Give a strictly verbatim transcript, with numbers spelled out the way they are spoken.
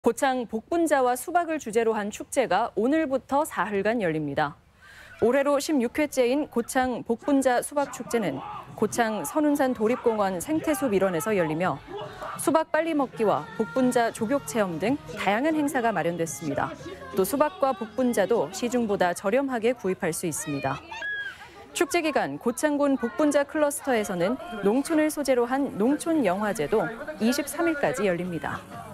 고창 복분자와 수박을 주제로 한 축제가 오늘부터 사흘간 열립니다. 올해로 십육 회째인 고창 복분자 수박축제는 고창 선운산 도립공원 생태숲 일원에서 열리며 수박 빨리 먹기와 복분자 조격 체험 등 다양한 행사가 마련됐습니다. 또 수박과 복분자도 시중보다 저렴하게 구입할 수 있습니다. 축제 기간 고창군 복분자 클러스터에서는 농촌을 소재로 한 농촌 영화제도 이십삼 일까지 열립니다.